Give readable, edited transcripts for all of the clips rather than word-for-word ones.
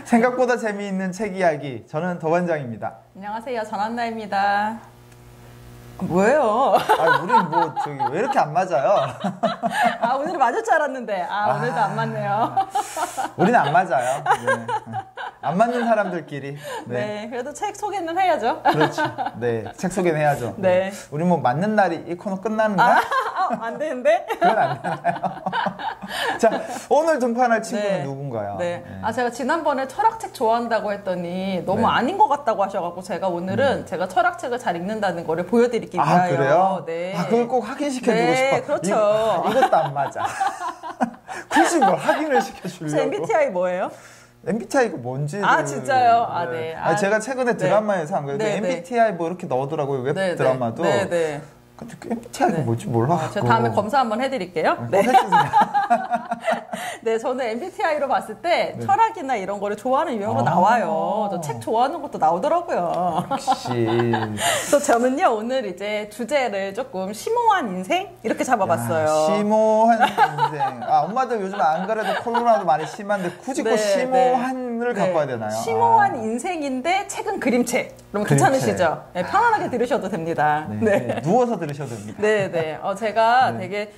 생각보다 재미있는 책 이야기. 저는 더반장입니다. 안녕하세요. 전한나입니다. 뭐예요? 우린 뭐 저기 왜 이렇게 안 맞아요? 오늘 맞을 줄 알았는데 오늘도 안 맞네요. 우리는 안 맞아요. 네. 안 맞는 사람들끼리. 네, 그래도 책 소개는 해야죠. 그렇죠. 네, 책 소개는 해야죠. 네. 우리 뭐 맞는 날이 이 코너 끝나는가? 안 되는데? 그건 안 되나요? 자, 오늘 등판할 친구는 네. 누군가요? 네. 제가 지난번에 철학책 좋아한다고 했더니 너무 네. 아닌 것 같다고 하셔가지고 제가 오늘은 제가 철학책을 잘 읽는다는 거를 보여드리기 위하여. 그래요? 네. 그걸 꼭 확인시켜주고 네, 싶어. 그렇죠. 이것도 안 맞아. 굳이 뭘 확인을 시켜주려고. 제 MBTI 뭐예요? MBTI가 뭔지. 진짜요? 네. 제가 최근에 드라마에서 한 거예요. 네, MBTI 뭐 이렇게 넣더라고요. 웹 네, 드라마도. 네. 근데 그 MBTI가 뭔지 몰라갖고. 제가 다음에 검사 한번 해드릴게요. 네. 해주세요. 네, 저는 MBTI로 봤을 때 네. 철학이나 이런 거를 좋아하는 유형으로 나와요. 저 책 좋아하는 것도 나오더라고요. 역시. 또 저는요, 오늘 이제 주제를 조금 심오한 인생? 이렇게 잡아봤어요. 심오한 인생. 엄마들 요즘 안 그래도 코로나도 많이 심한데 굳이 꼭 심오한을 갖고 와야 되나요? 심오한 인생인데 책은 그림책. 그럼 괜찮으시죠? 네, 편안하게 들으셔도 됩니다. 네. 누워서 들으셔도 됩니다. 네. 제가 되게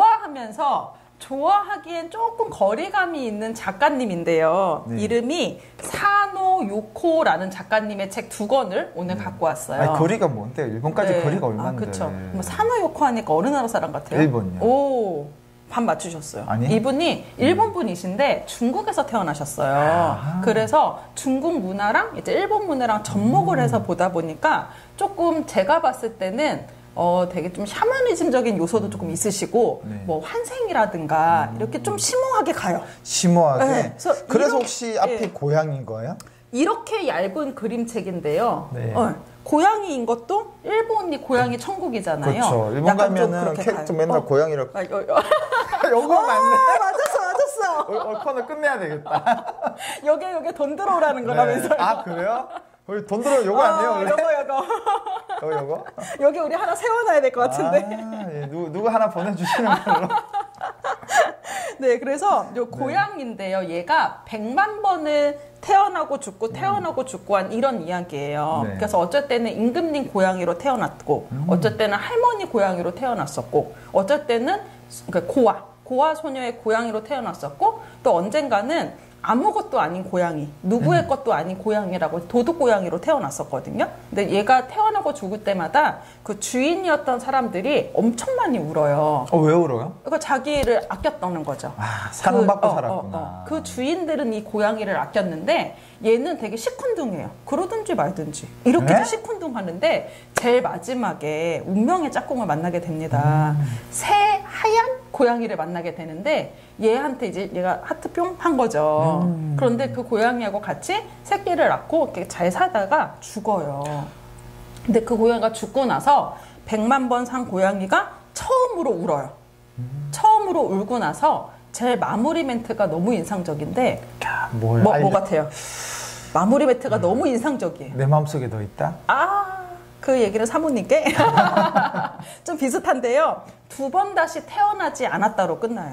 좋아하기엔 조금 거리감이 있는 작가님인데요. 네. 이름이 사노 요코라는 작가님의 책 2권을 오늘 갖고 왔어요. 거리가 뭔데요? 일본까지 거리가 얼마인데? 그렇죠. 사노 요코 하니까 어느 나라 사람 같아요? 일본요. 오, 반 맞추셨어요. 아니요? 이분이 일본 분이신데 중국에서 태어나셨어요. 그래서 중국 문화랑 이제 일본 문화랑 접목을 해서 보다 보니까 조금 제가 봤을 때는 되게 좀 샤머니즘적인 요소도 조금 있으시고, 뭐 환생이라든가 이렇게 좀 심오하게 가요. 심오하게? 네. 그래서 혹시 앞이 고양이인 거예요? 이렇게 얇은 그림책인데요. 네. 고양이인 것도 일본이 고양이 천국이잖아요. 그렇죠. 일본 가면은 캐릭터 맨날 고양이라고. 요거 맞네. 맞았어. 코너 끝내야 되겠다. 여기 돈 들어오라는 거라면서요. 그래요? 돈 들어 요거 아니에요? 원래? 요거. 여기 우리 하나 세워놔야 될 것 같은데. 누구 하나 보내주시는 걸로. 네, 그래서 요 고양인데요. 얘가 100만 번을 태어나고 죽고 한 이런 이야기예요. 네. 그래서 어쩔 때는 임금님 고양이로 태어났고, 어쩔 때는 할머니 고양이로 태어났었고, 어쩔 때는 고아 소녀의 고양이로 태어났었고, 또 언젠가는 아무것도 아닌 고양이, 누구의 것도 아닌 고양이라고 도둑 고양이로 태어났었거든요. 근데 얘가 태어나고 죽을 때마다 그 주인이었던 사람들이 엄청 많이 울어요. 왜 울어요? 그러니까 자기를 아꼈다는 거죠. 사랑받고 살았구나. 그 주인들은 이 고양이를 아꼈는데 얘는 되게 시큰둥해요. 그러든지 말든지 이렇게 시큰둥하는데 제일 마지막에 운명의 짝꿍을 만나게 됩니다. 새 하얀 고양이를 만나게 되는데 얘한테 이제 얘가 하트뿅 한 거죠. 그런데 그 고양이하고 같이 새끼를 낳고 이렇게 잘 살다가 죽어요. 근데 그 고양이가 죽고 나서 100만 번 산 고양이가 처음으로 울어요. 처음으로 울고 나서 제일 마무리 멘트가 너무 인상적인데 뭐 같아요? 마무리 멘트가 너무 인상적이에요. 내 마음속에 너 있다? 그 얘기는 사모님께 좀 비슷한데요. 2번 다시 태어나지 않았다로 끝나요.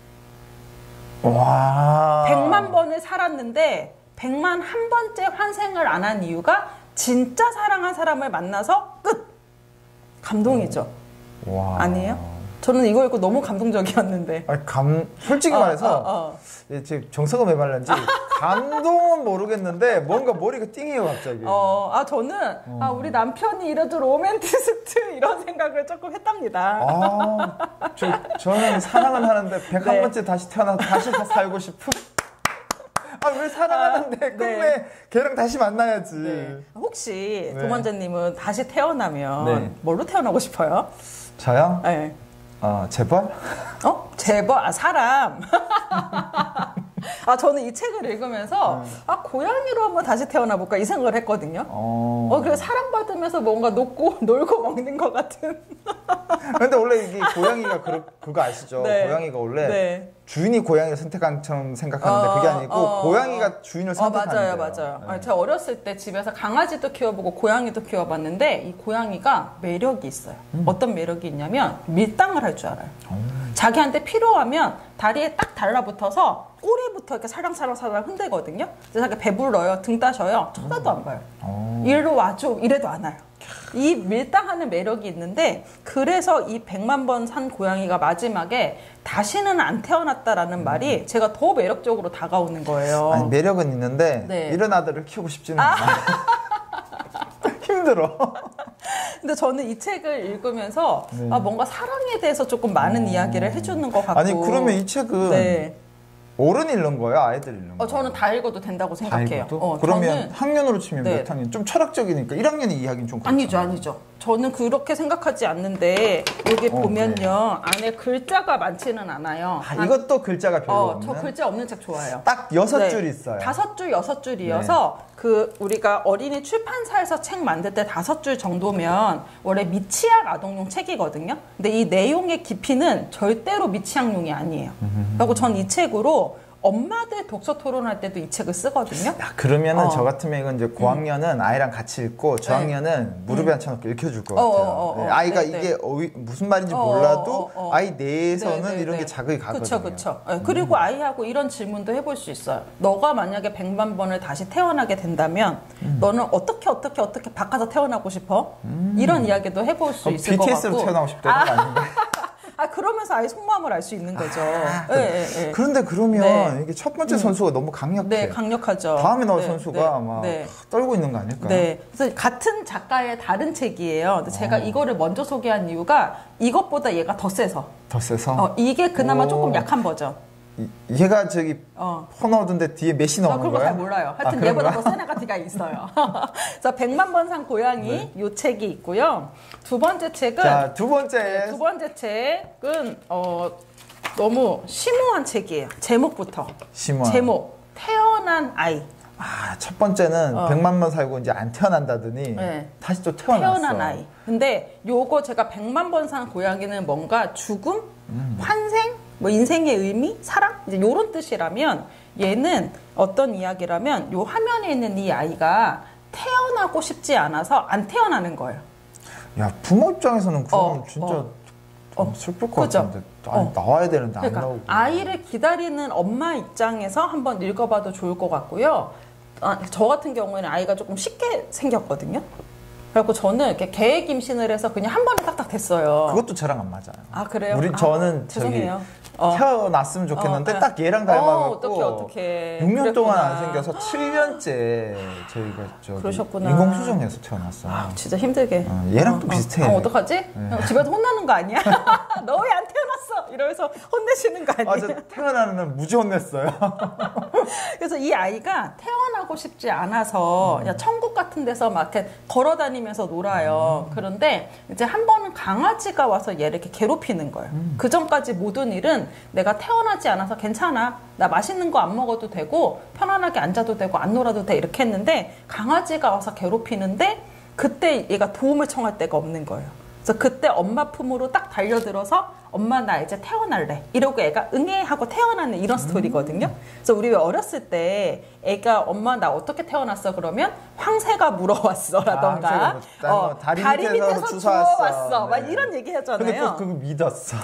와. 100만 번을 살았는데 100만 한 번째 환생을 안 한 이유가 진짜 사랑한 사람을 만나서 끝. 감동이죠. 와. 아니에요? 저는 이거 읽고 너무 감동적이었는데. 솔직히 말해서 지금 정서가 메말른지 감동은 모르겠는데 뭔가 머리가 띵해요 갑자기. 저는 우리 남편이 이래도 로맨티스트 이런 생각을 조금 했답니다. 저는 사랑은 하는데 101번째 다시 태어나서 다시 살고 싶은. 왜 사랑하는데 끝내 걔랑 다시 만나야지. 혹시 도만자님은 다시 태어나면 뭘로 태어나고 싶어요? 저요? 네. 재벌? 재벌? 사람. 저는 이 책을 읽으면서 고양이로 한번 다시 태어나볼까 이 생각을 했거든요. 그래서 사랑받으면서 뭔가 놀고 먹는 것 같은. 근데 원래 이게 고양이가 그거 아시죠? 고양이가 원래 주인이 고양이를 선택한 처럼 생각하는데 그게 아니고 고양이가 주인을 선택하는 거예요. 맞아요. 제가 어렸을 때 집에서 강아지도 키워보고 고양이도 키워봤는데 이 고양이가 매력이 있어요. 어떤 매력이 있냐면 밀당을 할 줄 알아요. 자기한테 필요하면 다리에 딱 달라붙어서 꼬리부터 이렇게 살랑살랑 흔들거든요. 그래서 자기 배불러요, 등 따셔요, 쳐다도 안 봐요. 일로 와줘 이래도 안 와요. 이 밀당하는 매력이 있는데, 그래서 이 100만 번 산 고양이가 마지막에 다시는 안 태어났다라는 말이 제가 더 매력적으로 다가오는 거예요. 아니, 매력은 있는데 네. 이런 아들을 키우고 싶지는 않아요. 힘들어. 근데 저는 이 책을 읽으면서 뭔가 사랑에 대해서 조금 많은 이야기를 해주는 것 같고. 아니, 그러면 이 책은 네. 어른 읽는 거예요? 아이들 읽는 거예요? 저는 다 읽어도 된다고 생각해요. 그러면 저는, 학년으로 치면 네. 몇 학년? 좀 철학적이니까 1학년이 이야기는 좀 그렇죠. 아니죠. 저는 그렇게 생각하지 않는데, 여기 보면요. 안에 글자가 많지는 않아요. 이것도 글자가 별로 없는? 저 글자 없는 책 좋아해요. 딱 6줄 있어요. 5줄, 6줄이어서 우리가 어린이 출판사에서 책 만들 때 5줄 정도면 원래 미취학 아동용 책이거든요. 근데 이 내용의 깊이는 절대로 미취학용이 아니에요. 그리고 전 이 책으로 엄마들 독서 토론할 때도 이 책을 쓰거든요. 그러면은 저 같으면 이건 이제 고학년은 아이랑 같이 읽고 저학년은 무릎에 앉혀놓고 읽혀줄 것 같아요. 아이가 이게 무슨 말인지 몰라도 아이 내에서는 이런 게 자극이 가거든요. 그렇죠. 그리고 아이하고 이런 질문도 해볼 수 있어요. 너가 만약에 100만 번을 다시 태어나게 된다면 너는 어떻게 바꿔서 태어나고 싶어? 이런 이야기도 해볼 수 있을 것 같고. BTS로 태어나고 싶다는 거 아닌가? 그러면서 아예 속마음을 알 수 있는 거죠. 그런데 그러면 이게 첫 번째 선수가 너무 강력해. 네, 강력하죠. 다음에 나올 선수가 막 떨고 있는 거 아닐까요? 네. 그래서 같은 작가의 다른 책이에요. 근데 제가 이거를 먼저 소개한 이유가 이것보다 얘가 더 세서. 더 세서? 이게 그나마 조금 약한 버전. 얘가 저기 퍼너드인데 뒤에 몇이 나오는 거예요? 그런 거 잘 몰라요. 하여튼 얘보다 더 센 애가 뒤가 있어요. 그래서 100만 번 산 고양이 이 책이 있고요. 두 번째 책은 자, 두 번째 책은 너무 심오한 책이에요. 제목부터. 심오한. 제목 태어난 아이. 첫 번째는 100만 번 살고 이제 안 태어난다더니 다시 또 태어났어. 태어난 아이. 근데 요거 제가 100만 번 산 고양이는 뭔가 죽음, 환생, 뭐 인생의 의미, 사랑 이제 요런 뜻이라면, 얘는 어떤 이야기라면 요 화면에 있는 이 아이가 태어나고 싶지 않아서 안 태어나는 거예요. 야, 부모 입장에서는 그건 진짜 슬플 것 같은데. 나와야 되는데 그러니까 안 나오고. 아이를 기다리는 엄마 입장에서 한번 읽어봐도 좋을 것 같고요. 저 같은 경우에는 아이가 조금 쉽게 생겼거든요. 그래갖고 저는 이렇게 계획 임신을 해서 그냥 한 번에 딱딱 됐어요. 그것도 저랑 안 맞아요. 그래요? 저는 죄송해요. 태어났으면 좋겠는데 딱 얘랑 닮아갖고 어떡해. 6년 동안 안 생겨서 7년째 저희가 그러셨구나. 인공수정해서 태어났어요. 진짜 힘들게. 얘랑 또 비슷해. 어떡하지? 집에서 혼나는 거 아니야? 너 왜 안 태어났어? 이러면서 혼내시는 거 아니에요? 저 태어나는 날 무지 혼냈어요. 그래서 이 아이가 태어나고 싶지 않아서 그냥 천국 같은 데서 막 이렇게 걸어다니면서 놀아요. 그런데 이제 한 번은 강아지가 와서 얘를 이렇게 괴롭히는 거예요. 그 전까지 모든 일은 내가 태어나지 않아서 괜찮아. 나 맛있는 거 안 먹어도 되고 편안하게 앉아도 되고 안 놀아도 돼. 이렇게 했는데 강아지가 와서 괴롭히는데 그때 얘가 도움을 청할 데가 없는 거예요. 그래서 그때 엄마 품으로 딱 달려들어서 엄마 나 이제 태어날래 이러고 애가 응애 하고 태어나는 이런 스토리거든요. 그래서 우리 왜 어렸을 때 애가 엄마 나 어떻게 태어났어 그러면 황새가 물어왔어 라던가 다리 밑에서 주워왔어 막 이런 얘기 하잖아요. 근데 또 그거 믿었어.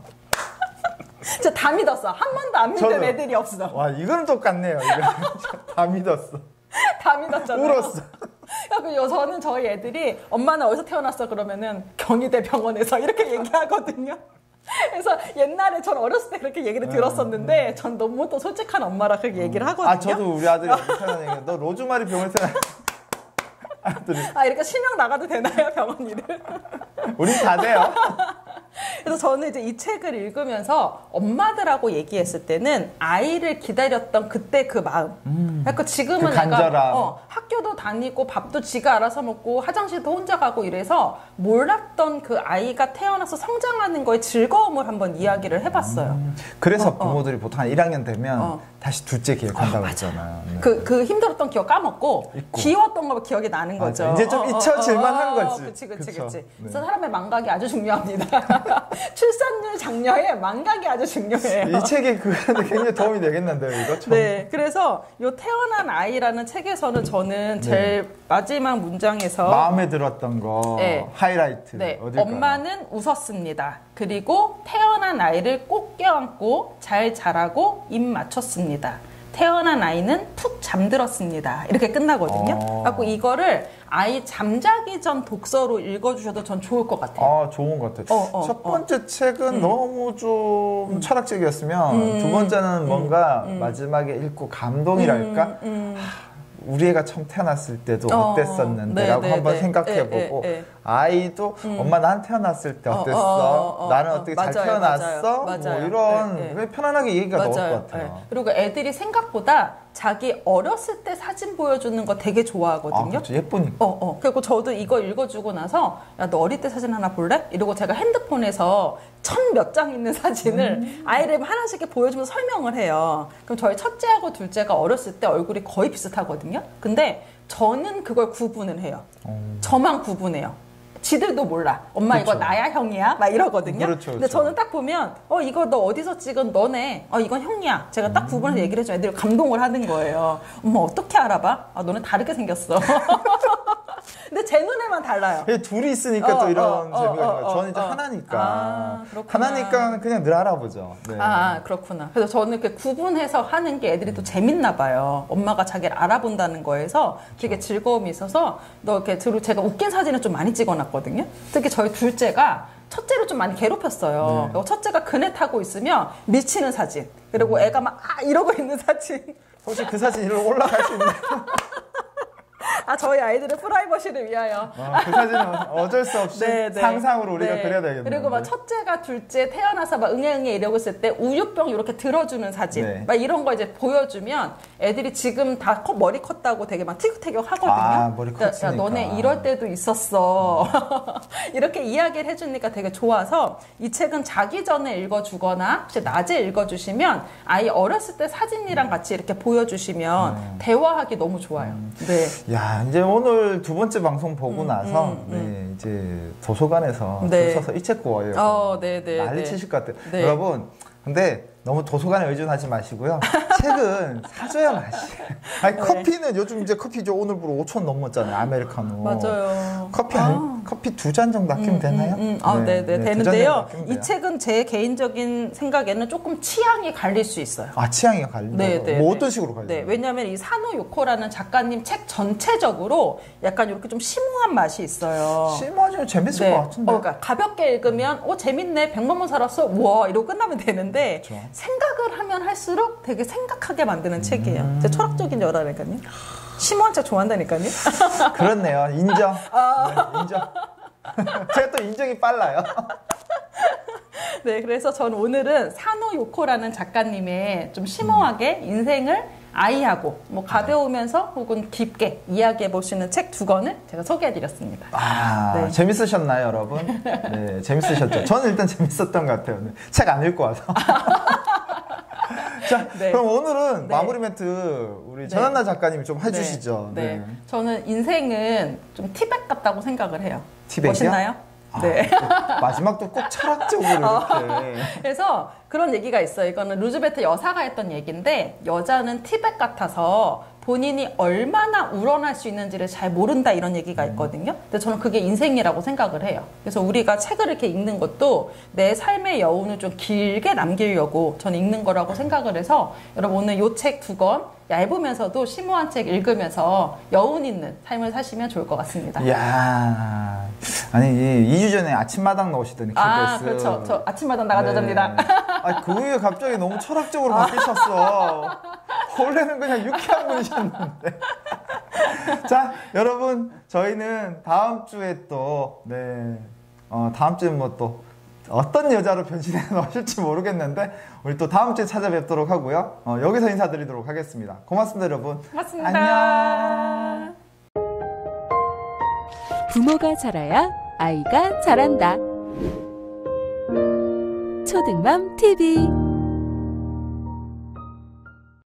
진짜 다 믿었어. 한 번도 안 믿는 애들이 없어. 와, 이거는 똑같네요. 다 믿었어. 다 믿었잖아요. 울었어. 저는 저희 애들이 엄마는 어디서 태어났어 그러면은 경희대 병원에서 이렇게 얘기하거든요. 그래서 옛날에 전 어렸을 때 그렇게 얘기를 들었었는데 전 너무 또 솔직한 엄마라 그렇게 얘기를 하거든요. 저도 우리 아들이 태어난 얘기가 너 로즈마리 병원에 태어났어. 이렇게 실명 나가도 되나요 병원 이름? 우린 다 돼요. 그래서 저는 이제 이 책을 읽으면서 엄마들하고 얘기했을 때는 아이를 기다렸던 그때 그 마음. 그러니까 지금은 내가 학교도 다니고 밥도 지가 알아서 먹고 화장실도 혼자 가고 이래서 몰랐던 그 아이가 태어나서 성장하는 거에 즐거움을 한번 이야기를 해봤어요. 그래서 부모들이 보통 한 1학년 되면 다시 둘째 계획한다고 했잖아요. 네. 그 힘들었던 기억 까먹고 귀여웠던 거 기억이 나는 거죠. 맞아. 이제 좀 잊혀질만 한 거지. 그치. 네. 그래서 사람의 망각이 아주 중요합니다. 출산율 장려에 망각이 아주 중요해요. 이 책이 그런데 굉장히 도움이 되겠는데요, 이거? 네, 그래서 요 태어난 아이라는 책에서는 저는 제일 마지막 문장에서 마음에 들었던 거 하이라이트 어딜까요? 엄마는 웃었습니다. 그리고 태어난 아이를 꼭 껴안고 잘 자라고 입 맞췄습니다. 태어난 아이는 푹 잠들었습니다. 이렇게 끝나거든요. 그래서 이거를 아이 잠자기 전 독서로 읽어주셔도 전 좋을 것 같아요. 좋은 것 같아요. 첫 번째 책은 너무 좀 철학적이었으면 두 번째는 뭔가 마지막에 읽고 감동이랄까? 우리 애가 처음 태어났을 때도 어땠었는데 라고 한번 생각해보고 아이도 엄마 난 태어났을 때 어땠어? 나는 어떻게 잘 태어났어? 뭐 이런 편안하게 얘기가 나올 것 같아요. 그리고 애들이 생각보다 자기 어렸을 때 사진 보여주는 거 되게 좋아하거든요. 그렇죠. 예쁘니까. 그리고 저도 이거 읽어주고 나서 야, 너 어릴 때 사진 하나 볼래? 이러고 제가 핸드폰에서 1000 몇 장 있는 사진을 아이를 하나씩 보여주면서 설명을 해요. 그럼 저희 첫째하고 둘째가 어렸을 때 얼굴이 거의 비슷하거든요. 근데 저는 그걸 구분을 해요. 저만 구분해요. 지들도 몰라. 엄마 그렇죠. 이거 나야 형이야? 막 이러거든요. 그렇죠. 근데 저는 딱 보면 이거 너 어디서 찍은 너네. 이건 형이야. 제가 딱 구분해서 얘기를 해줘요. 애들이 감동을 하는 거예요. 엄마 어떻게 알아봐? 너는 다르게 생겼어. 근데 제 눈에만 달라요. 둘이 있으니까 또 이런 재미가 있는 거예요. 저는 이제 하나니까. 하나니까 그냥 늘 알아보죠. 네. 그렇구나. 그래서 저는 이렇게 구분해서 하는 게 애들이 또 재밌나 봐요. 엄마가 자기를 알아본다는 거에서 되게 즐거움이 있어서 이렇게 제가 웃긴 사진을 좀 많이 찍어놨거든요. 특히 저희 둘째가 첫째를 좀 많이 괴롭혔어요. 첫째가 그네 타고 있으면 미치는 사진. 그리고 애가 막 이러고 있는 사진. 혹시 그 사진 이리로 올라갈 수 있나요? 저희 아이들의 프라이버시를 위하여. 그 사진은 어쩔 수 없이 상상으로 우리가 그려야 되겠네요. 그리고 막 첫째가 둘째 태어나서 막 응애응애 이러고 있을 때 우유병 이렇게 들어주는 사진. 막 이런 거 이제 보여주면 애들이 지금 다 머리 컸다고 되게 막 티격태격 하거든요. 머리 컸으니까. 야, 너네 이럴 때도 있었어. 이렇게 이야기를 해주니까 되게 좋아서 이 책은 자기 전에 읽어주거나 혹시 낮에 읽어주시면 아이 어렸을 때 사진이랑 같이 이렇게 보여주시면 대화하기 너무 좋아요. 야, 이제 오늘 두 번째 방송 보고 나서 이제 도서관에서 줄 서서 이 책 구해요. 난리 치실 것 같아요. 여러분, 근데 너무 도서관에 의존하지 마시고요. 책은 사줘야 맛이에요. 커피는 요즘 이제 커피죠. 오늘부로 5,000 넘었잖아요. 아메리카노. 맞아요. 커피 2잔 정도 아끼면 되나요? 되는데요. 이 책은 제 개인적인 생각에는 조금 취향이 갈릴 수 있어요. 취향이 갈린다고요? 뭐 어떤 식으로 갈려요? 왜냐하면 이 사노 요코라는 작가님 책 전체적으로 약간 이렇게 좀 심오한 맛이 있어요. 심오하지만 재밌을 것 같은데. 그러니까 가볍게 읽으면 재밌네. 100만 원 살았어. 와 이러고 끝나면 되는데 그렇죠. 생각을 하면 할수록 되게 생각하게 만드는 책이에요. 제 철학적인 여라니까요. 심오한 책 좋아한다니까요. 그렇네요. 인정. 인정. 제가 또 인정이 빨라요. 그래서 저는 오늘은 사노 요코라는 작가님의 좀 심오하게 인생을 아이하고 가벼우면서 혹은 깊게 이야기해 볼 수 있는 책 2권을 제가 소개해 드렸습니다. 재밌으셨나요, 여러분? 네, 재밌으셨죠? 저는 일단 재밌었던 것 같아요. 책 안 읽고 와서. 자, 그럼 오늘은 마무리 멘트 우리 전한나 작가님이 좀 해주시죠. 저는 인생은 좀 티백 같다고 생각을 해요. 티백이요? 멋있나요? 마지막도 꼭 철학적으로 이렇게. 그래서 그런 얘기가 있어요. 이거는 루즈베트 여사가 했던 얘기인데 여자는 티백 같아서 본인이 얼마나 우러날 수 있는지를 잘 모른다 이런 얘기가 있거든요. 근데 저는 그게 인생이라고 생각을 해요. 그래서 우리가 책을 이렇게 읽는 것도 내 삶의 여운을 좀 길게 남기려고 저는 읽는 거라고 생각을 해서 여러분 오늘 이 책 2권 얇으면서도 심오한 책 읽으면서 여운 있는 삶을 사시면 좋을 것 같습니다. 이야, 아니 2주 전에 아침마당 나오시더니 KBS. 그렇죠. 저 아침마당 나간 여자입니다. 그 후에 갑자기 너무 철학적으로 바뀌셨어. 원래는 그냥 유쾌한 분이셨는데. 자, 여러분 저희는 다음 주에 또 다음 주에 또 어떤 여자로 변신해 나오실지 모르겠는데 우리 또 다음 주에 찾아뵙도록 하고요. 여기서 인사드리도록 하겠습니다. 고맙습니다, 여러분. 고맙습니다. 안녕. 부모가 잘해야 아이가 잘한다. 초등맘 TV